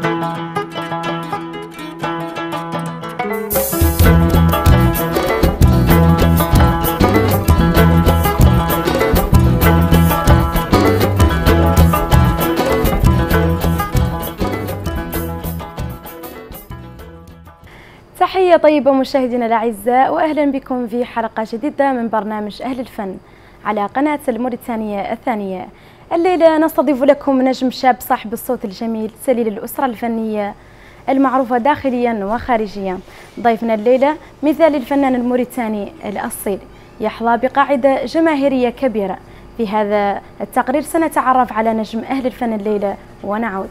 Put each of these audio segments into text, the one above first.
تحية طيبة مشاهدينا الأعزاء، وأهلا بكم في حلقة جديدة من برنامج أهل الفن على قناة الموريتانية الثانية. الليلة نستضيف لكم نجم شاب صاحب الصوت الجميل، سليل الأسرة الفنية المعروفة داخليا وخارجيا. ضيفنا الليلة مثال الفنان الموريتاني الأصيل، يحظى بقاعدة جماهيرية كبيرة. في هذا التقرير سنتعرف على نجم أهل الفن الليلة ونعود.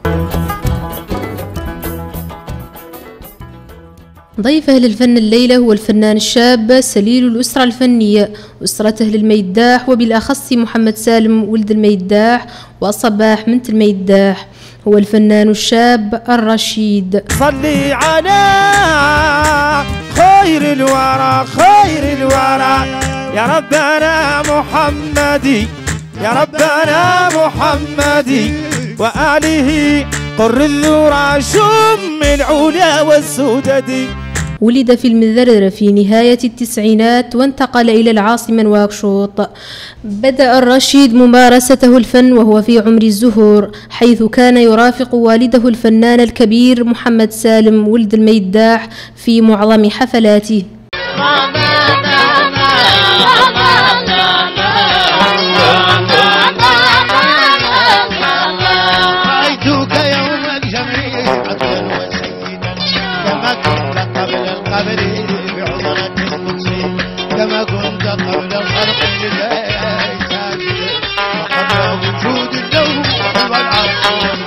ضيف أهل الفن الليلة هو الفنان الشاب سليل الأسرة الفنية، أسرة أهل الميداح، وبالأخص محمد سالم ولد الميداح وصباح بنت الميداح. هو الفنان الشاب الرشيد. صلي على خير الورى خير الورى يا ربنا محمدي، يا ربنا محمدي وآله قر الذرى شم العلا والسدد. ولد في المذرة في نهاية التسعينات وانتقل إلى العاصمة نواكشوط. بدأ الرشيد ممارسته الفن وهو في عمر الزهور، حيث كان يرافق والده الفنان الكبير محمد سالم ولد الميداح في معظم حفلاته. كما كنت قبل الخلق لله ساجدا وقبل وجود النوم والعرش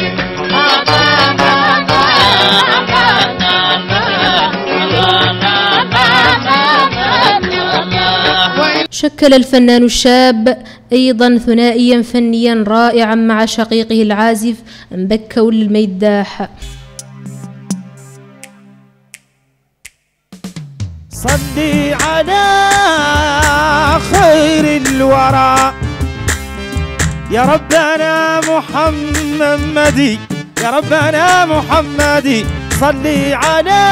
شكل الفنان الشاب أيضا ثنائيا فنيا رائعا مع شقيقه العازف مبكى ولد الميداح. صلي على خير الورى يا ربنا محمدي، يا ربنا محمدي صلي على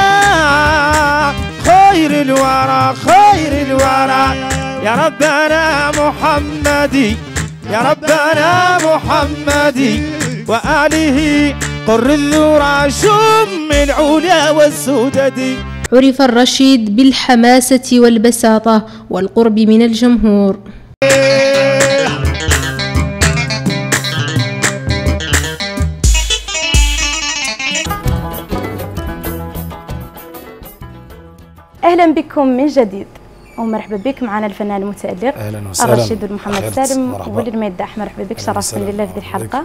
خير الورى خير الورى يا ربنا محمدي، يا ربنا محمدي وآله قر الذرى شم العلا والسدد. عرف الرشيد بالحماسة والبساطة والقرب من الجمهور. أهلا بكم من جديد ومرحبا بك معنا الفنان المتألق الرشيد محمد سالم ولد الميداح. مرحبا بك، شرفتني لله في هذه الحلقة.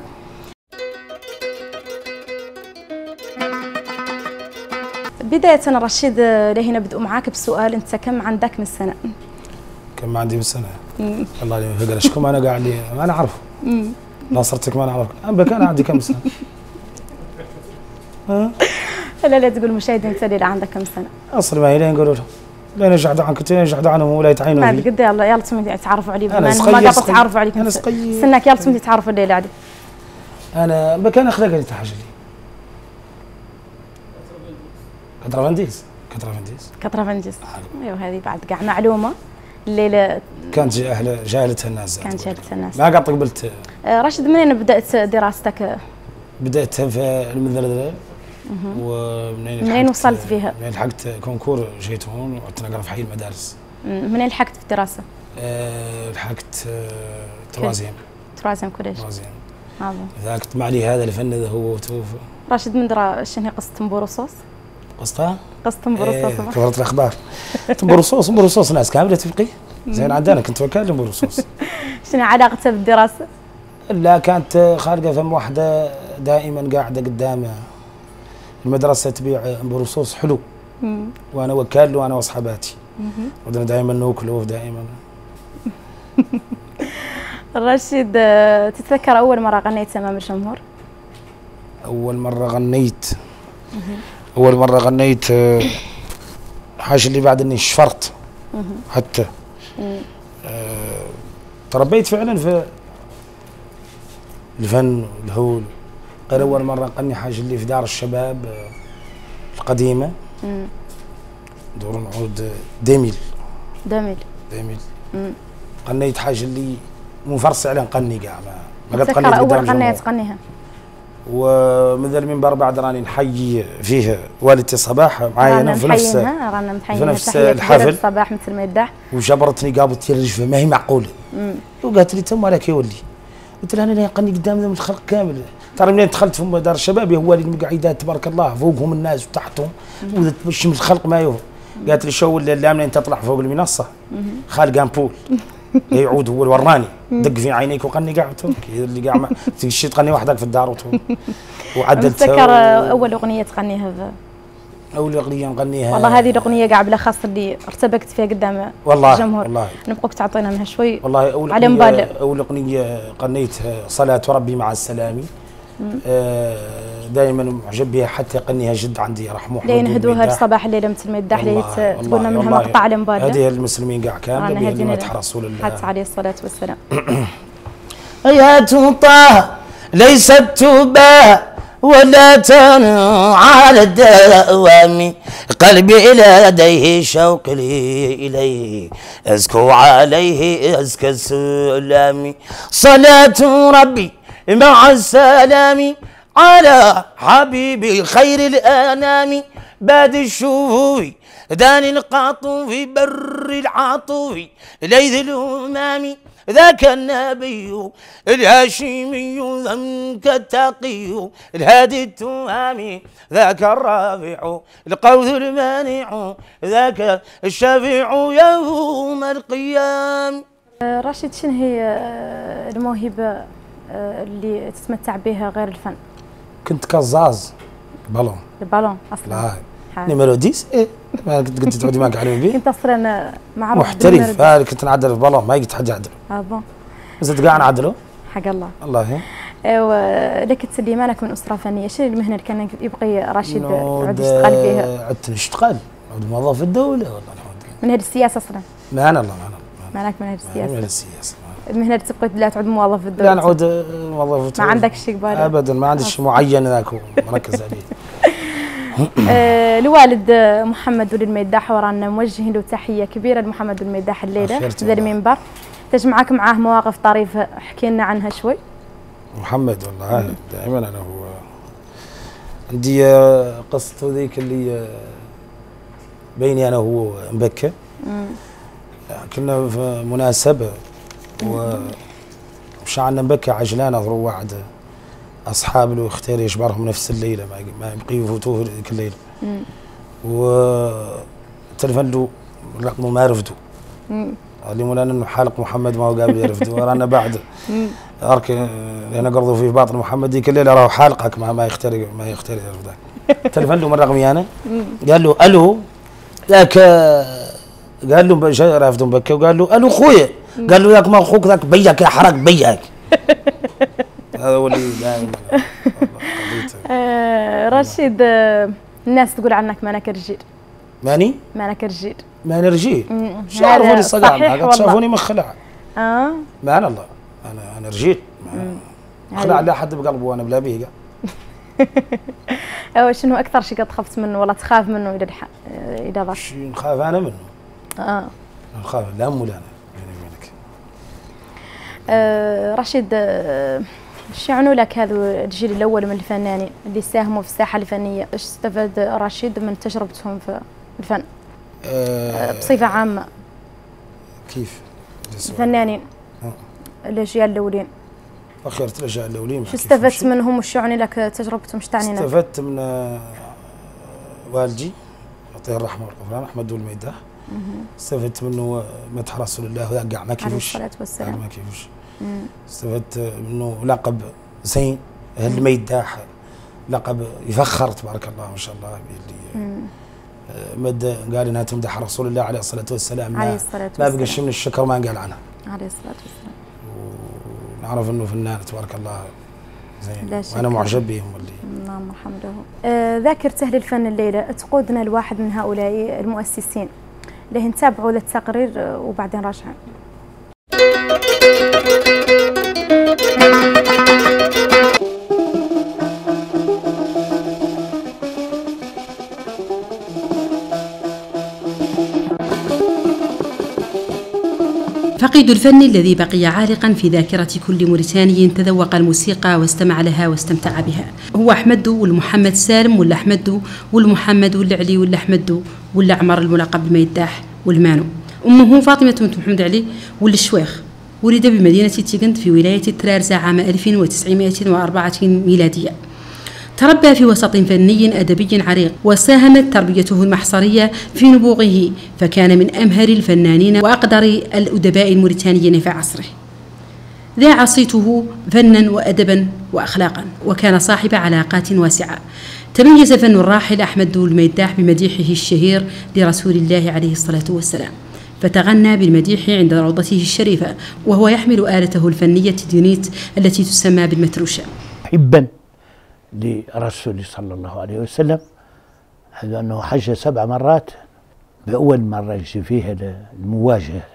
بداية رشيد لهنا بدء معاك بسؤال، أنت كم عندك من سنة؟ كم عندي من سنة؟ الله يفقر اشكم أنا قاعد لي ما أنا أعرفه. ناصرتك ما أنا أعرفك، أنا عندي كم سنة؟ لا تقول المشاهدين أنت اللي عندك كم سنة؟ أصل ما هي لين يقولوا لين يجحدوا عنك يجحدوا عنهم ولا يتعينوا ما قد يلا تسمي يتعرفوا علي، بما أنهم ما قاطع تعرفوا عليك. أنا صغير سنك يلا تسمي تعرفوا الليلة عادي. أنا بكان أخلاقي تحاجة لي. كترافنديس ايوه هذه بعد كاع معلومه الليله. كانت جاهلتها الناس. ما قاعد قبلت. راشد، منين بدات دراستك؟ بدات في المذرة منين وصلت فيها؟ منين لحقت كونكور جيت هون وقعدت نقرا في حي المدارس. منين لحقت في الدراسه؟ لحقت تروازيام كوليج. عظيم. ذاك معلي هذا الفن هذا هو توفى. راشد، من درا شنو هي قصه تنبورصوص؟ قصتها؟ قصة تنبورصوص. كبرت الاخبار. تنبورصوص ناس كامله تبقي زين عندنا. كنت وكال تنبورصوص. شنو علاقتها بالدراسه؟ لا كانت خارجه فم واحده دائما قاعده قدامها المدرسه تبيع مبروصوص حلو. وانا وكال وانا واصحاباتي ودنا دائما ناكله دائما. رشيد، تتذكر اول مره غنيت امام الجمهور؟ اول مره غنيت حاجه اللي بعد اني شفرت حتى تربيت فعلا في الفن والهول. غير اول مره نقني حاجه اللي في دار الشباب القديمه. ندور نعود 2000 قنيت حاجه اللي منفرس على نقني كاع ما تذكر اول قنيه تقنيها. ومن المنبر بعد راني نحيي فيه والدتي صباح معايا في نفس رانا محيينها نفس الحفل صباح مثل ما يدح. وجبرتني قابضت لي الرجفه ما هي معقوله. وقالت لي تم لك يولي. قلت لها انا نقني قدام الخلق كامل. ترى منين دخلت في دار الشباب هو اللي المقعدات تبارك الله فوقهم الناس وتحتهم وتمشي من الخلق ما يهو. قالت لي شو اللي منين تطلع فوق المنصه خالق امبول يعود هو اللي وراني دق في عينيك وقني قاع اللي قاع ما تمشي تقني وحدك في الدار وعدلتها. تذكر اول اغنيه تغنيها؟ اول اغنيه نغنيها والله هذه الاغنيه كاع بالاخص اللي ارتبكت فيها قدام الجمهور. والله نبقوك تعطينا منها شوي. والله اول اغنيه قنيتها صلاه ربي مع السلامي. دائما معجب بها حتى يقنيها جد عندي رحمه الله. لين هدوها لصباح الليله مثل ما يدح لي تقولنا منها مقطع على مبالة. هذه المسلمين كاع كامل بهدينا رسول الله حتى عليه الصلاه والسلام. يا طه ليست تباع ولا تنع على الدوام قلبي لديه شوق لي إليه أزكو عليه أزكى السلام صلاة ربي مع السلام على حبيبي خير الأنام باد الشوي داني القاطوف بر العاطوف ليث الأمام ذاك النبي الهاشمي ذاك التقي الهادي التهامي ذاك الرافع القوث المانع ذاك الشافع يوم القيام. راشد، شنو هي الموهبة اللي تتمتع بها غير الفن؟ كنت كزاز بالون. البالون اصلا نيميرو 10 ما كنت تعودي معك على البي. كنت اصلا معروف محترف. كنت نعدل في بالون ما قلت حد يعدل. بون زدت كاع نعدلو حق الله. الله. ايوا لك تسلي مالك من اسره فنيه، شنو المهنه اللي كان يبغي رشيد يعود يشتغل فيها؟ عدت نشتغل عود موظف في الدوله والله. من هذه السياسه اصلا؟ ما انا الله مالك من هذه السياسه؟ من السياسه. المهنه اللي تبغي لا تعود موظف في الدوله؟ لا نعود موظف. ما عندك شيء قبالك؟ ابدا ما عندي شيء معين ذاك مركز عليه. الوالد محمد وللميداح ورانا موجهين له تحيه كبيره لمحمد وللميداح الليله ذا المنبر. تجمعك معاه مواقف طريفه، احكي لنا عنها شوي. محمد والله دائما انا هو عندي قصته ذيك اللي بيني انا وهو مبكى. كنا في مناسبه وشعلنا مبكى عجلانه ضروا واحد اصحاب له اختار يجبرهم نفس الليله ما يبقيوا يفوتوه ذيك الليله. وتلفن له رقمه ما رفدوا. قال لي مولانا انه حالق محمد ما هو قابل يرفدوا ورانا بعد انا قرضوا في باطن محمد ذيك الليله راهو حالقك ما يختار يرفدك. تلفن له من رقمي انا قال له الو ذاك قال له جاي رافد مبكى وقال له الو خويا قال له ذاك ما اخوك ذاك بيك يا حرق بيك. هذا هو اللي دائما رشيد، الناس تقول عنك مانك رجيل. ماني؟ مانك رجيل. ماني رجيل؟ شافوني صقع شافوني مخلع. ما انا الله انا رجيل خلع لا حد بقلبه وانا بلا بيه. شنو اكثر شيء قد خفت منه ولا تخاف منه الى ضاق؟ شيء نخاف انا منه. نخاف لا مو لا انا بيني وبينك. رشيد، شنو لك هذا الجيل الاول من الفنانين اللي ساهموا في الساحه الفنيه؟ ايش استفاد رشيد من تجربتهم في الفن بصفه عامه؟ كيف؟ الفنانين الاجيال الاولين. اخرت الاجيال الاولين شو استفدت منهم وش يعني لك تجربتهم؟ ايش تعني؟ استفدت من والدي يعطيه الرحمه والغفران احمد وللميداح. استفدت منه مدح رسول الله وذاك كاع ما كيفوش عليه الصلاه والسلام. ما كيفوش. استفدت منه لقب زين الميداح، لقب يفخر تبارك الله ما شاء الله اللي مد قال انها تمدح رسول الله عليه الصلاه والسلام. عليه الصلاه والسلام ما بقى شيء من الشكر ما قال عنها عليه الصلاه والسلام. ونعرف انه فنان تبارك الله زين وانا معجب بهم اللي اللهم حمده. ذاكرته للفن الليله تقودنا لواحد من هؤلاء المؤسسين اللي نتابعوا للتقرير وبعدين راجعين. الوحيد الفني الذي بقي عالقا في ذاكرة كل موريتاني تذوق الموسيقى واستمع لها واستمتع بها هو أحمد والمحمد سالم ولا أحمد والمحمد ولا علي ولا أحمد ولا عمر الملقب بالميداح والمانو. أمه فاطمة بنت محمد علي ولا الشويخ، ولد بمدينة تيغند في ولاية ترارزة عام 1904 ميلادية. تربى في وسط فني أدبي عريق، وساهمت تربيته المحصرية في نبوغه، فكان من أمهر الفنانين وأقدر الأدباء الموريتانيين في عصره. ذاع صيته فنا وأدبا وأخلاقا، وكان صاحب علاقات واسعة. تميز فن الراحل أحمد الميداح بمديحه الشهير لرسول الله عليه الصلاة والسلام، فتغنى بالمديح عند روضته الشريفة وهو يحمل آلته الفنية دينيت التي تسمى بالمتروشة. حبا لرسول صلى الله عليه وسلم، حيث أنه حج 7 مرات، بأول مرة يجي فيها المواجهة،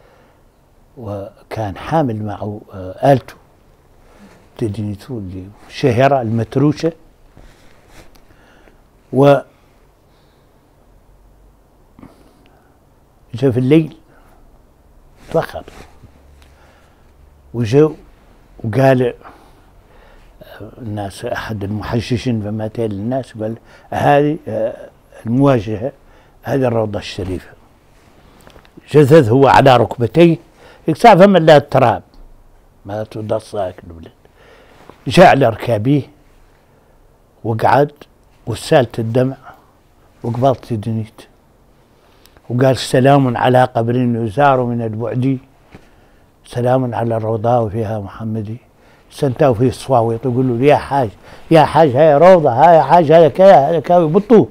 وكان حامل معه آلته تدينيتو اللي شهرة المتروشة. و جاء في الليل تأخر، وجاء وقال الناس، أحد المحججين فماتين للناس، قال هذه المواجهة، هذه الروضة الشريفة. جثث هو على ركبتيه، يكسع فم الله التراب ما تدصاك الولد. جاء على ركابيه وقعد وسالت الدمع وقبضت دنيت، وقال سلام على قبر يزار من البعد، سلام على الروضة وفيها محمدي. سنتاو فيه الصواويط يقولوا له يا حاج يا حاج، هاي روضة، هاي حاج، هذا كذا هذا كذا، يبطوه.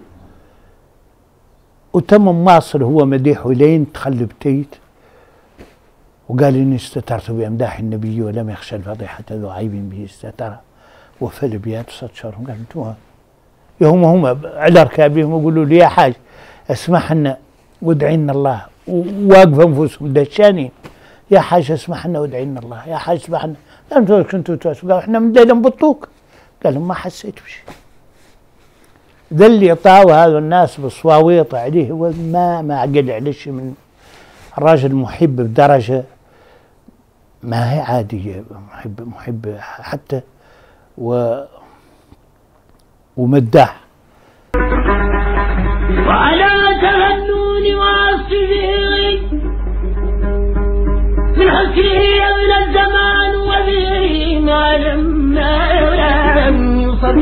وتم ماصر هو مديحه لين تخلب تيت، وقال إني استترت بأمداح النبي ولم يخشى الفضيحة ذو عيب به استتر، وفى الابيات صد شهرهم. قال انتوها هم على ركابهم ويقولوا لي يا حاج اسمح لنا وادعي لنا الله، وواقف انفسهم دشانين، يا حاج اسمح لنا وادعي لنا الله، يا حاج اسمح لنا. انتوا كنتوا قالوا احنا من الليل نبطوك. قال لهم ما حسيت بشيء. ذا اللي طاوا هذا الناس بالصواويط عليه، هو ما عقل عليه شيء. من الراجل محب بدرجه ما هي عاديه، محب حتى ومداح. وعلى تهنون واصفه من حسنه يبنى الزمان وبه ما لم يصب.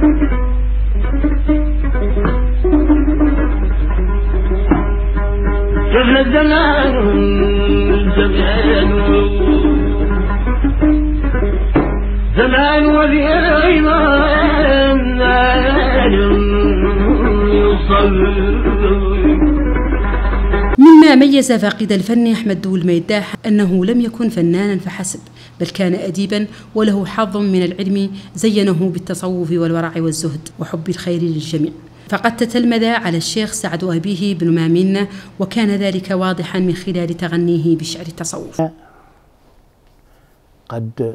يبنى الزمان زمان وبه ما لم يصب. مما ميز فاقد الفن أحمد الميداح أنه لم يكن فنانا فحسب، بل كان أديبا وله حظ من العلم زينه بالتصوف والورع والزهد وحب الخير للجميع. فقد تتلمذ على الشيخ سعد أبيه بن مامنة، وكان ذلك واضحا من خلال تغنيه بشعر التصوف. قد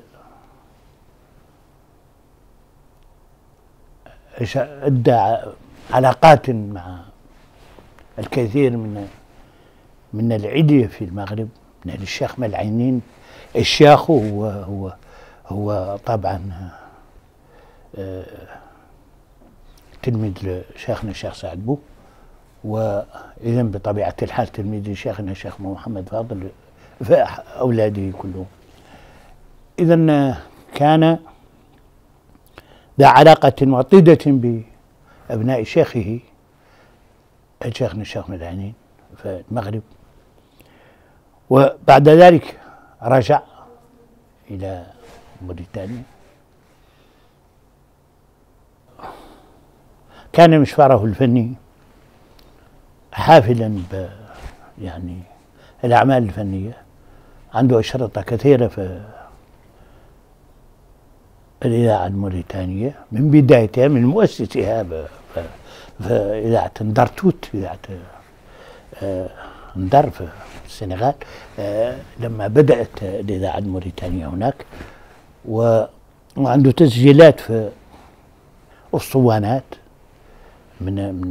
أدى علاقات مع الكثير من العدية في المغرب، من الشيخ ملعينين. الشيخ هو طبعا تلميذ شيخنا الشيخ سعد بو، وإذا بطبيعة الحال تلميذ شيخنا الشيخ محمد فاضل، فأولاده كلهم. إذا كان ذا علاقة وطيدة بأبناء شيخه شيخنا الشيخ ملعينين في المغرب. وبعد ذلك رجع إلى موريتانيا. كان مشواره الفني حافلا يعني الأعمال الفنية، عنده أشرطة كثيرة في الإذاعة الموريتانية من بدايتها، من مؤسسها في إذاعة ندرتوت، إذاعة ندر في السنغال، لما بدأت الإذاعة الموريتانية هناك. وعنده تسجيلات في أسطوانات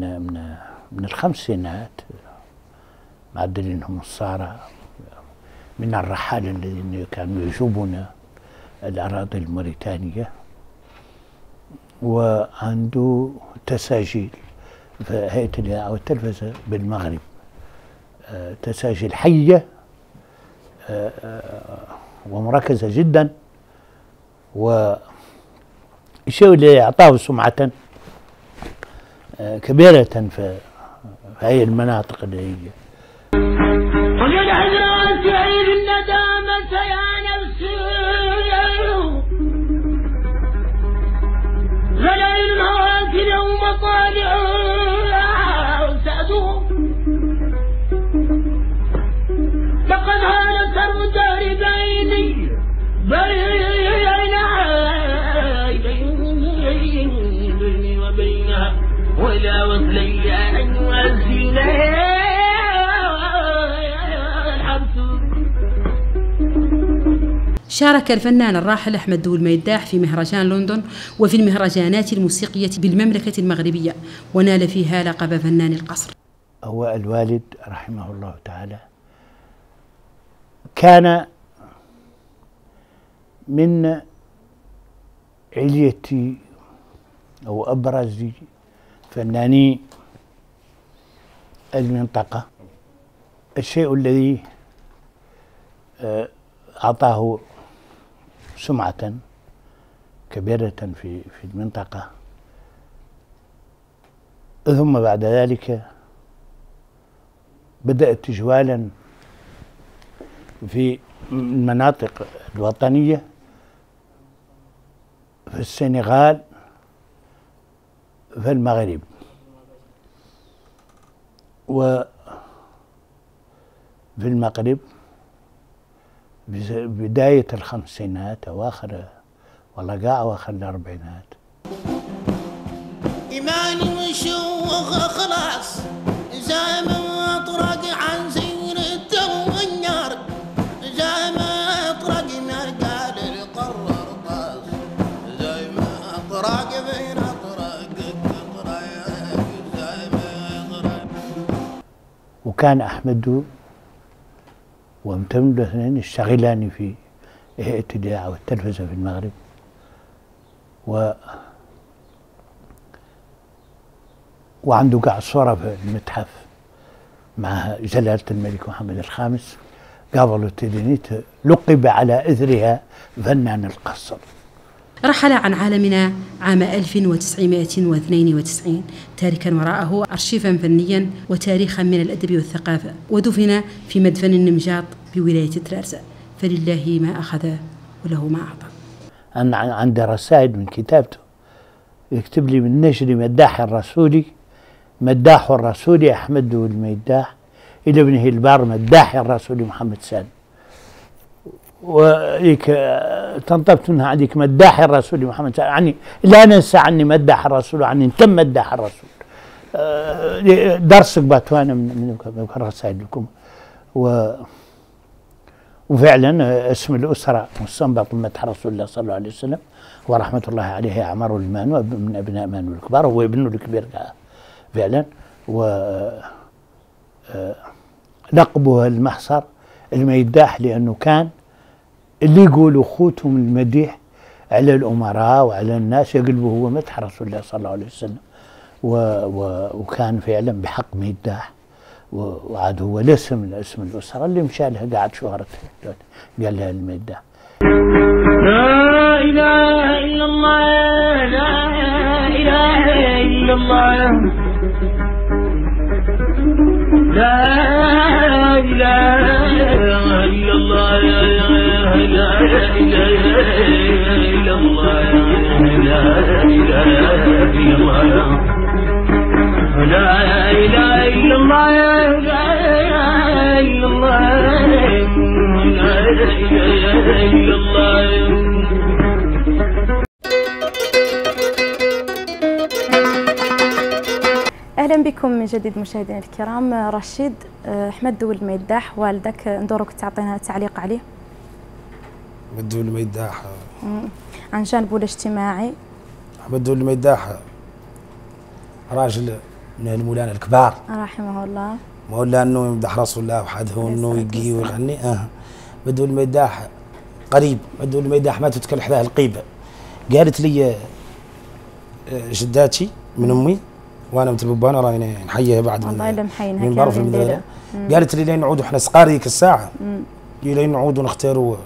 من الخمسينات، معدلينهم الصارى من الرحالة الذين كانوا يجوبون الأراضي الموريتانية، وعنده تساجيل في هيئة الإذاعة والتلفزة بالمغرب، تساجيل حية ومركزة جدا، والشيء الذي أعطاه سمعة كبيرة في هذه المناطق اللي هي وقد حزرت عيد الندامة يا نفسي غليل الهواك يوم طالع سأدوم لقد هانت الدار بيني بيني وبينها ولا وصلي أن وزنا شارك الفنان الراحل أحمد دو الميداح في مهرجان لندن وفي المهرجانات الموسيقية بالمملكة المغربية، ونال فيها لقب فنان القصر. هو الوالد رحمه الله تعالى كان من علية أو أبرز فناني المنطقة. الشيء الذي أعطاه سمعة كبيرة في المنطقة، ثم بعد ذلك بدأت تجوالا في المناطق الوطنية في السنغال في المغرب، وفي المغرب بداية الخمسينات أواخر أواخر الأربعينات. إيماني مشوخ خلاص زي ما طرق عن سير التغير، زي ما طرق ما قال القرر طاس، زي ما طرق بين طرق زي ما طرق. وكان أحمد وامتمد الاثنين يشتغلان في هيئة الإذاعة والتلفزة في المغرب، وعنده قاع صورة في المتحف مع جلالة الملك محمد الخامس قابل التدينيت، لقب على إثرها فنان القصر. رحل عن عالمنا عام 1992 تاركا وراءه أرشيفا فنيا وتاريخا من الأدب والثقافة، ودفن في مدفن النمجاط بولاية طرابلس، فلله ما أخذ وله ما أعطى. أنا عندي رسائل من كتابته يكتب لي من نجل مداح الرسولي، مداح الرسولي أحمد الميداح إلى ابنه البار مداح الرسولي محمد سالم، وهيك تنطبت منها عندك مداح الرسول محمد سالم، يعني لا ننسى عني مداح الرسول، عني تم مداح الرسول. درسك باتوانا من الرسائل لكم. وفعلا اسم الأسرة مستنبط من مدح رسول الله صلى الله عليه وسلم ورحمة الله عليه عمر المان، ومن أبناء مان الكبار، هو ابنه الكبير فعلا. لقبه المحصر الميداح لأنه كان اللي يقولوا خوتهم المديح على الأمراء وعلى الناس يقلبوا هو مدح رسول الله صلى الله عليه وسلم، وكان فعلا بحق ميداح، وعاد هو الاسم الأسرة اللي مشى لها قاعد شهرته قال لها الميداح. لا إله إلا الله، لا إله إلا الله، لا إله إلا الله، لا إله إلا الله، لا إله إلا الله، لا إله إلا الله، لا إله إلا الله، لا إله إلا الله. أهلا بكم من جديد مشاهدينا الكرام. رشيد، أحمد دو الميداح والدك ندورك تعطينا تعليق عليه. أحمد دو الميداح عن جانبه الاجتماعي. أحمد دو الميداح راجل من المولانا الكبار رحمه الله، مولا انه يمدح رسول الله وحده انه يجي ويغني بدو الميداح قريب، بدو الميداح ما تتكل حداه القيبه. قالت لي جداتي من امي وانا متبوبانه راني نحييها بعد والله الا محينها من برا في المدينه. قالت لي لين نعودوا احنا صغار ذيك الساعه لين نعودوا نختاروا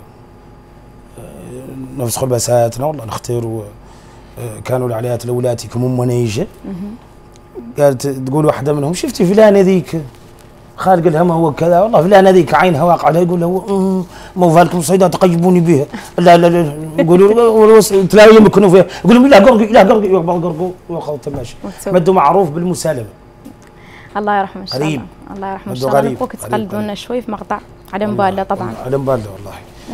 نفسخوا لباساتنا والله نختاروا كانوا العليات الاولاد كم ام نيجه. قالت تقول واحده منهم شفتي فلان هذيك خالق لها ما هو كذا والله فلان هذيك عينها واقع عليها. يقول له مو فالكم صيدا تقيبوني بها. لا لا لا يقولوا تلاقي يمكنوا فيها. يقول لهم لا قرقي لا قرقي يقرقوا وياخذوا تماشي. مدوا معروف بالمسالمه. الله يرحمه ان شاء الله. الله يرحمه ان شاء الله. نبغوك تقلدونا شوي في مقطع على مبالة طبعا. على مبالة والله.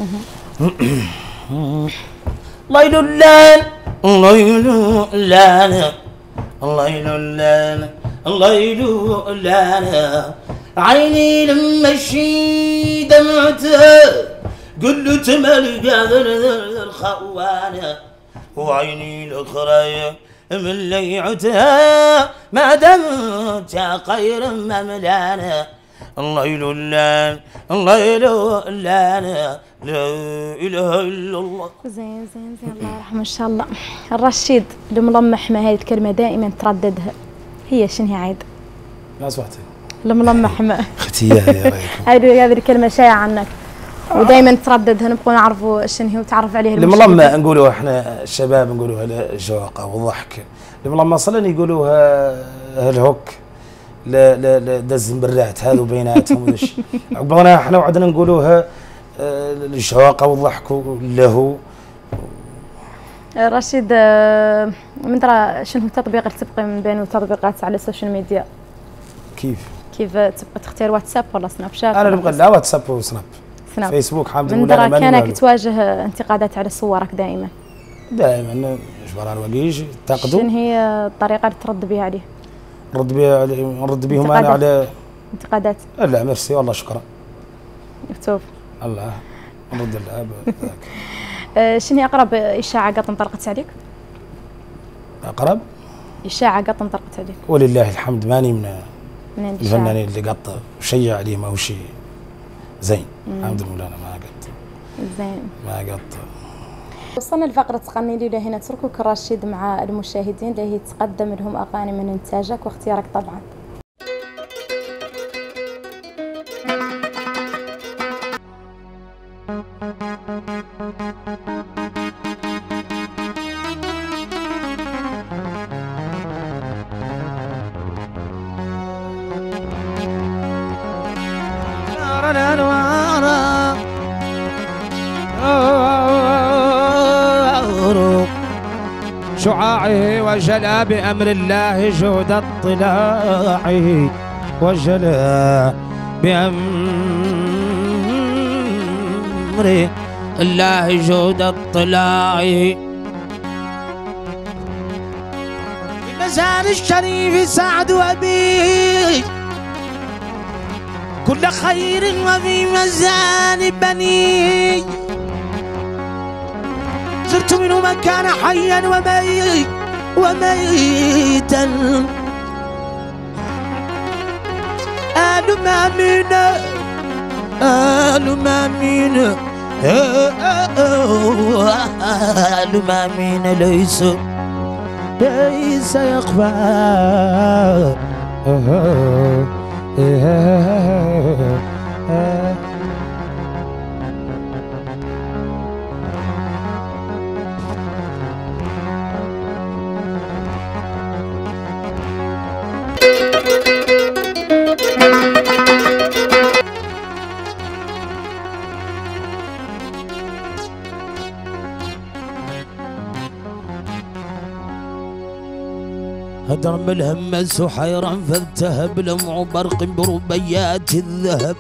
ليل الليل ليل الليل الليل الليل الليل الليل عيني لما شي دمعتها قلت مالي قادر الخوانه وعيني الاخرى من ليعتها ما دمت خير مملانه الليل الليل الليل الليل لا اله الا الله. زين زين زين الله يرحمه ان شاء الله. الرشيد الملمحمه هذه الكلمه دائما ترددها، هي شنو هي عيد؟ ما سمعتها. الملمحمه اختي يا هذه الكلمه شائعه عنك ودائما ترددها، نبغى نعرفوا شنو هي وتعرف عليها. الملمه نقولوا احنا الشباب نقولوها الجوقه والضحك. الملمه اصلا يقولوها الهوك لا لا لا دز برات هذو بيناتهم وش بعضنا احنا وعدنا نقولوها الشواقه والضحك له. رشيد من ترى شنو التطبيق اللي تبقى من بين التطبيقات على السوشيال ميديا؟ كيف تبقى تختار واتساب ولا سناب شات؟ انا نبغى لا واتساب وسناب. فيسبوك حامد من ترى كانك تواجه انتقادات على صورك دائما؟ دائما جبران الوقيج تقدو. شنو هي الطريقه اللي ترد بها عليه؟ نرد بهم انا على انتقادات؟ لا ميرسي والله شكرا. مكتوب الله نرد الاب. شنو هي اقرب اشاعه قط انطلقت عليك؟ اقرب اشاعه قط انطلقت عليك؟ ولله الحمد ماني من الفنانين اللي قط شيع عليه ما هو شيء زين. الحمد لله انا ما قط زين ما قط. وصلنا لفقرة تغني لي هنا. نتركك رشيد مع المشاهدين اللي هي تقدم لهم أغاني من إنتاجك واختيارك طبعا. شعاعه وجلى بأمر الله جود اطلاعه وجلى بأمر الله جود اطلاعه. المزار الشريف سعد وبي كل خير وفي مزار بني زرت منه من كان حيا وميتا آل مامينة آل مامينة آل مامينة ليس يخفى هدرم الهمس حيرا فالتهب لمع برق بربيات الذهب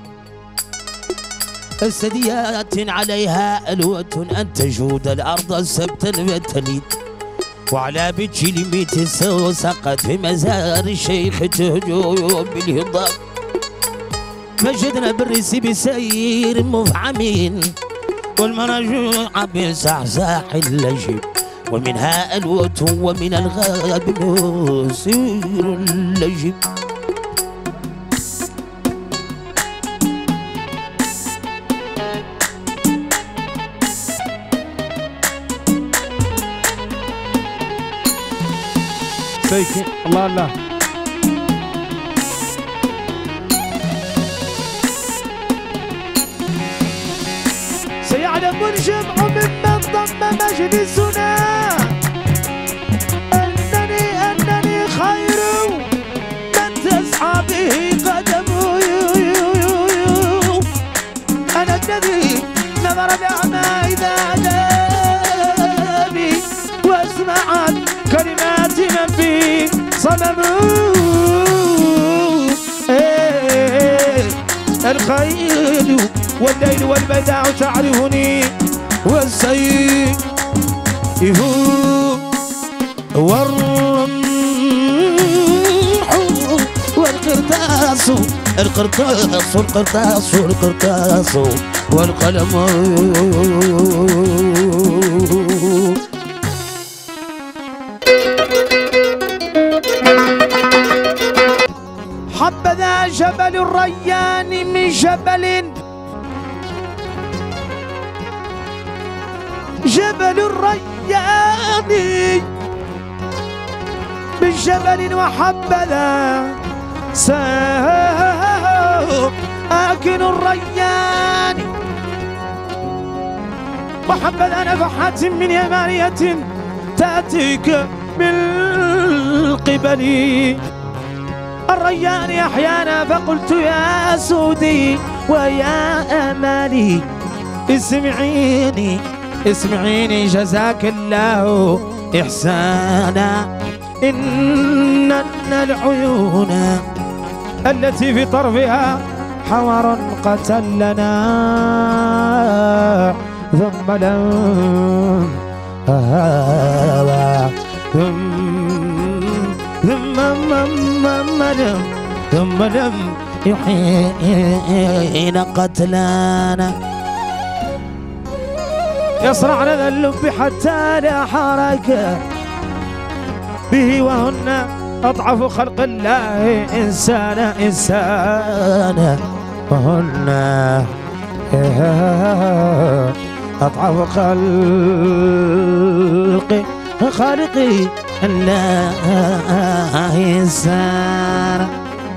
الثديات عليها ألوة أن تجود الأرض سبتا وتليد وعلى بتشيلميت سقط في مزار الشيخ تهجو بالهضاب فجدنا بالريس بسير مفعمين والمرجوع بصحصاح اللجيب ومنها ألوة ومن الغاب نسير اللجيب لبيك الله الله. سيعلم الجمع ممن ضم مجلسنا أنني خير من تسعى به قدمه. أنا الذي نظر الأعمى إذا أدابي واسمعت كلمات من في صممه. الخيل والليل والبدع تعرفني والسيف والرمح والقرطاس القرطاس والقلم. حبذا جبل الريان من جبل الريان من جبل وحبذا ساكن الريان وحبذا نفحات من يمانية تأتيك من قبل الريان أحيانا. فقلت يا سودي ويا أماني اسمعيني جزاك الله إحسانا. إن العيون التي في طرفها حور قتلنا ثم لم يحين قتلانا. يصرعن ذا اللب حتى لا حركة به وهن أضعف خلق الله إنسانا وهن أضعف خلق الله إنسانا.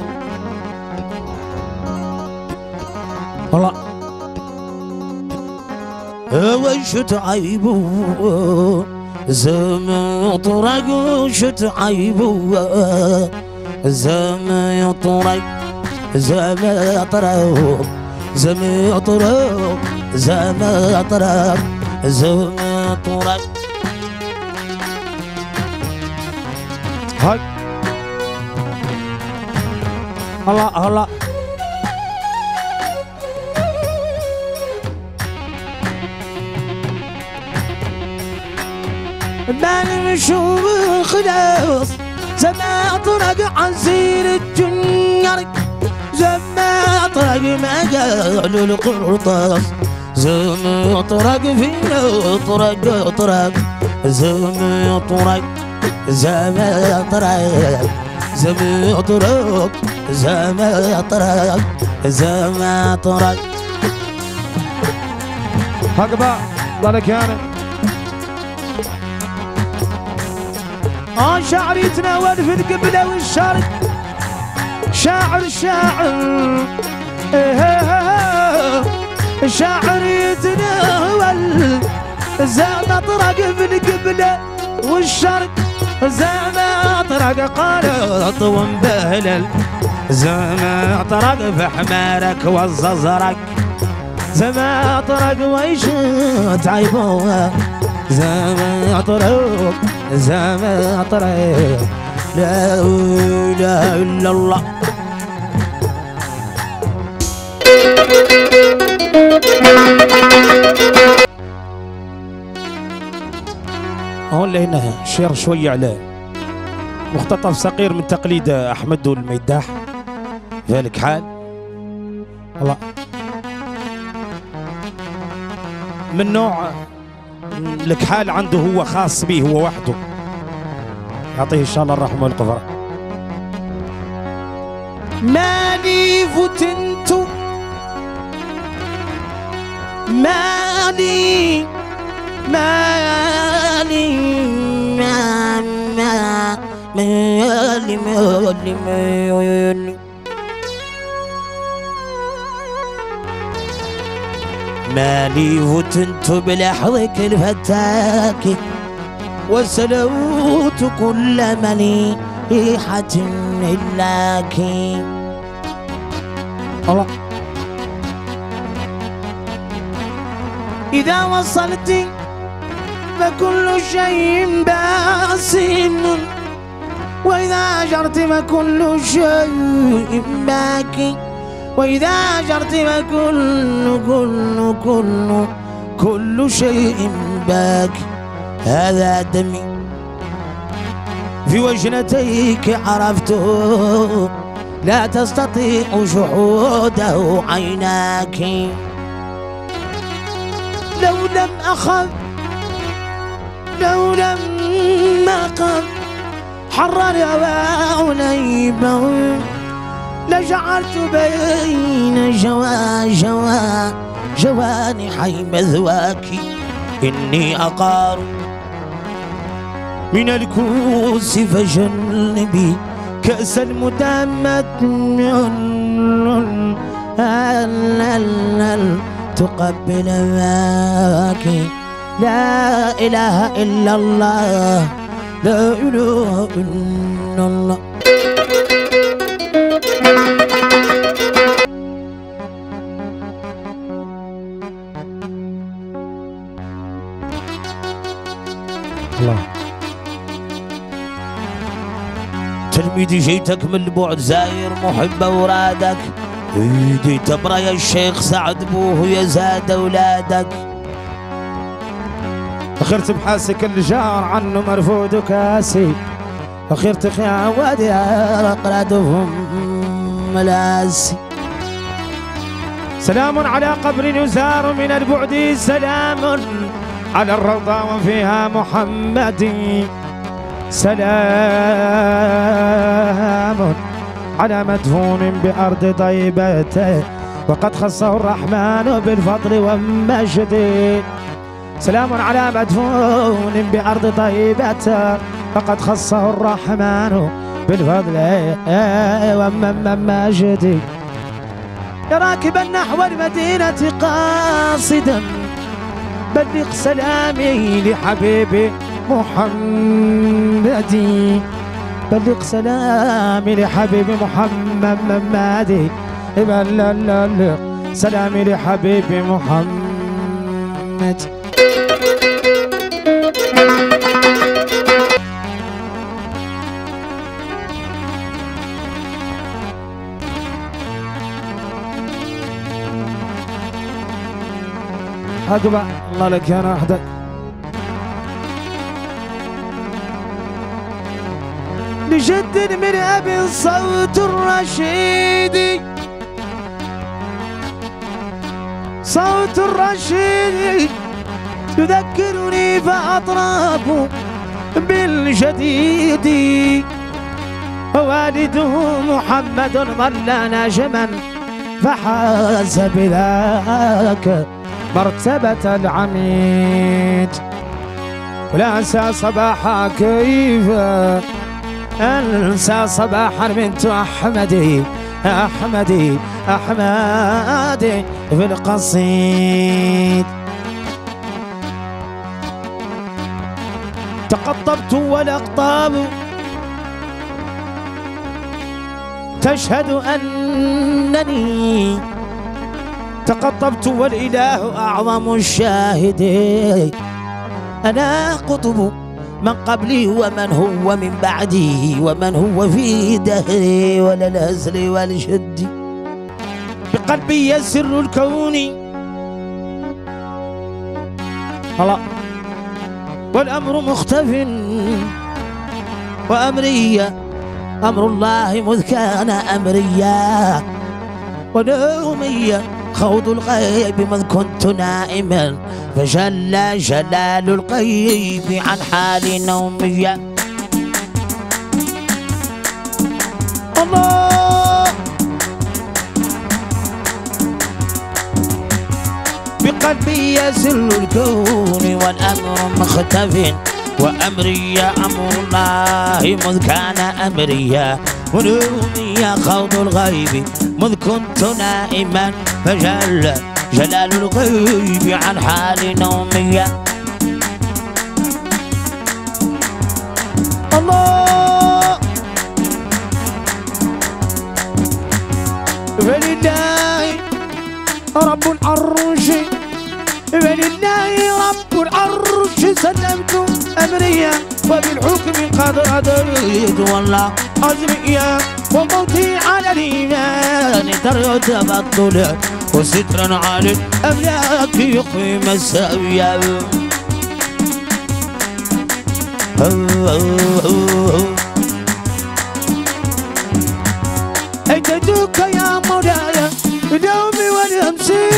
والله وش تعيبوا زم طرق وش تعيبوا زم طرق زم طرق زم طرق زم طرق زم طرق. هاي الله الله ما نمشوا خلاص زما طرق عزير الجنير زما طرق ما قالوا القرطاس زما طرق فينا طرق زما طرق زما طرق زما طرق زما طرق زما طرق. هكذا ضلك انا شعري يتناول في القبلة والشرق شاعر شاعر يتناول زعما طرق في القبلة والشرق زعما طرق قالت ومبهلل زعما طرق في حمارك والززرق زعما طرق ويش تعيبوها زعما طرق زعما طرق لا اله الا الله. هون لهنا شير شوية على مختطف صغير من تقليد أحمد الميداح ذلك حال الله من نوع لك حال عنده هو خاص به هو وحده يعطيه إن شاء الله الرحمة والغفران. مالي فتنت مالي مالي فتنت بلحظك الفتاك وسلوت كل مليحة إلاك. الله. إذا وصلت فكل شيء باسم وإذا هجرت فكل شيء باكي وإذا هجرت كل شيء باكي. هذا دمي في وجنتيك عرفته لا تستطيع شهوده عيناك. لو لم أقف حرر وليبه لجعلت بين جوانحي مثواك. إني أقار من الكؤوس فجنبي كأسا مدامة تقبل ذاك. لا إله إلا الله لا إله إلا الله. الله. تلميذي جيتك من البعد زاير محب أورادك ايدي تبرى يا الشيخ سعد بوه يا زاد أولادك. أخرت بحاسك الجار عنه مرفود كاسي أخرت يا وادي أقرادهم ملاسي. سلام على قبر يزار من البعد سلام على الروضة وفيها محمد سلام على مدفون بأرض طيبته وقد خصه الرحمن بالفضل والمجد. سلام على مدفون بأرض طيبته وقد خصه الرحمن بالفضل والمجد. يا راكبا نحو المدينة قاصدا بلغ سلامي لحبيبي محمد بلغ سلامي لحبيبي محمد بلغ سلامي لحبيبي محمد. أقبع الله لك يا وحدك. لجد من أبي صوت الرشيد صوت الرشيد يذكرني فأطراب بالجديد. والده محمد ظل ناجما فحاز بذاك مرتبة العميد. ولا أنسى صباحا كيف أنسى صباحا بنت أحمدي أحمدي أحمدي في القصيد. تقطبت والأقطاب تشهد أنني تقطبت والإله أعظم الشاهدين. أنا قطب من قبلي ومن هو من بعدي ومن هو في دهري ولا الهزل والشد. بقلبي يسر الكون الله والأمر مختف وأمري أمر الله مذ كان أمريا ونومي خوض الغيب مذ كنت نائما فجل جلال الغيب عن حال نومي. الله بقلبي يسر الكون والأمر مختف وأمري أمر الله مذ كان أمري، ونومي خوض الغيب مذ كنت نائما، فجل جلال الغيب عن حال نومي. الله فلله رب العرش، فلله رب العرش سلمت أمري، وبالحكم قد رضيت والله أزمي، وموتي على الإيمان تبطل، وسترا على الأملاك يقيم السويا. أجدك يا مولاي بدومي والأمسي،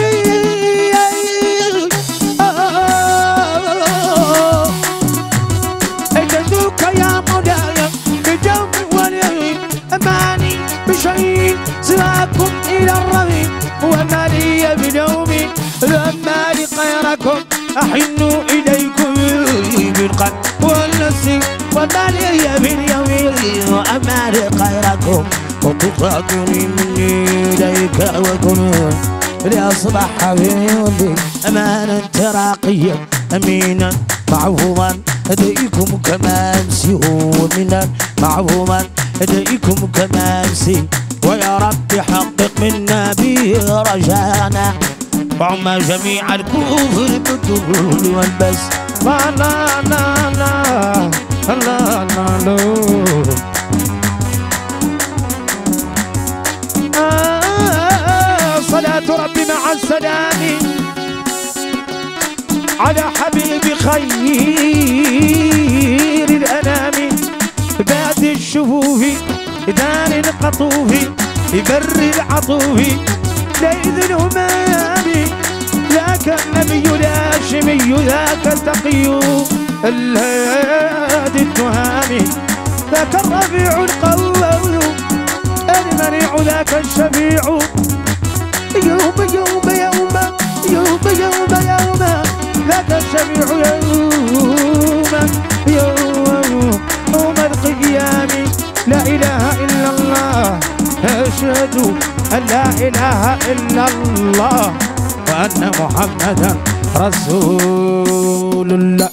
أجدك يا مولاي بدومي والأمسي، أماني بشيء سواكم إلى الرمي، وما لي بدومي لما لغيركم أحن إليكم بالقلب والنسي، وما لي باليوم وأما لغيركم وتطاقني مني إليك وكنون لأصبح حبيبي أمانا تراقيا أمينا معفوما هديكم كما أمسي منا معفوما هديكم كما أمسي، ويا رب حقق منا به رجانا، وعم جميع الكفر بالدخول والبس. لا لا لا لا لا لا لا صلاة ربي مع السلام على حبيب خير الأنام، بعد الشفوف دار القطوف بر العطوف ليذ الهمام، ذاك النبي الهاشمي ذاك التقي الهادي التهام، ذاك الرفيع القوي المنيع ذاك الشفيع، يوم يوم يوم يوم يوم يوم ذاك الشفيع يوم القيام. لا إله إلا الله أشهد أن لا إله إلا الله وأن محمدا رسول الله.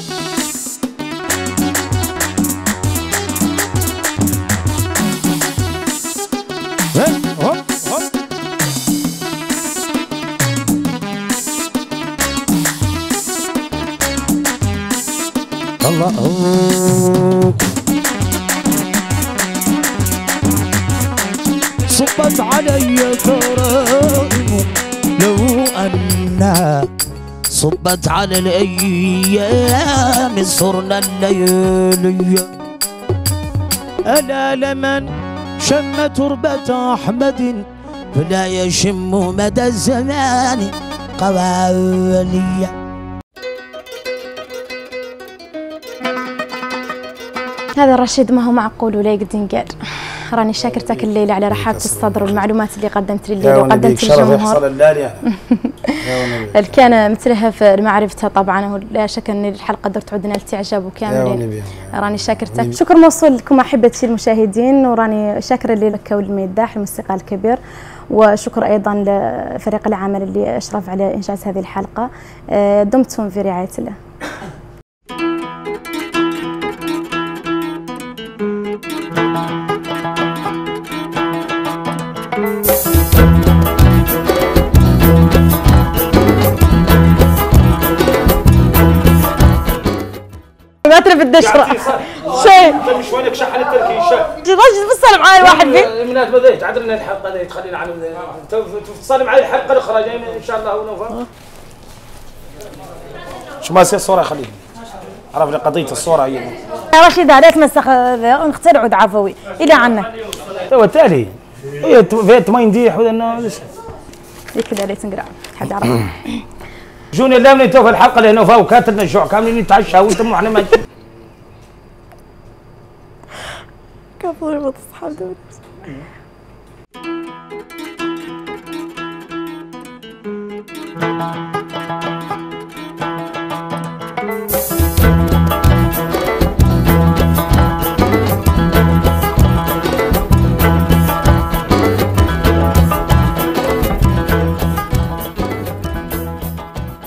الله صبت علي كرائم لو أنها صبت على الأيام صرنا الليالي، ألا لمن شم تربة أحمد فلا يشم مدى الزمان قواليا. هذا رشيد ما هو معقول ولا يقدر ينقال. راني شاكرتك الليلة على رحابة الصدر والمعلومات اللي قدمت لي الليلة وقدمت للجمهور. كان متلهف لمعرفتها طبعا، لا شك ان الحلقة قدرت تعود نالت اعجابه كامل. راني شاكرتك، شكر موصول لكم احبتي المشاهدين، وراني شاكرة لك والميداح الموسيقى الكبير، وشكر ايضا لفريق العمل اللي اشرف على انجاز هذه الحلقة. دمتم في رعاية الله. ما ترى بدي اشرح شيء. انت مش وينك شحن التركيشه؟ جيت بتصل معي الواحد فيه. من بديت عدلنا الحلقه ذي تخلينا عن تتصل معي الحلقه الاخرى جاي ان شاء الله ونوفا. شو ما يصير صوره خليني. عرفنا قضيه الصوره هي. يا رشيد عليك مسخ نختار عود عفوي الى عنك. تو التالي هي فيت ما ينديح ولا انه ذيك اللي تنقرا حد عرف. جوني اللي تو في الحلقه اللي نوفا وكاتلنا الجوع كاملين نتعشى وانتم احنا ما كفور ما تصحى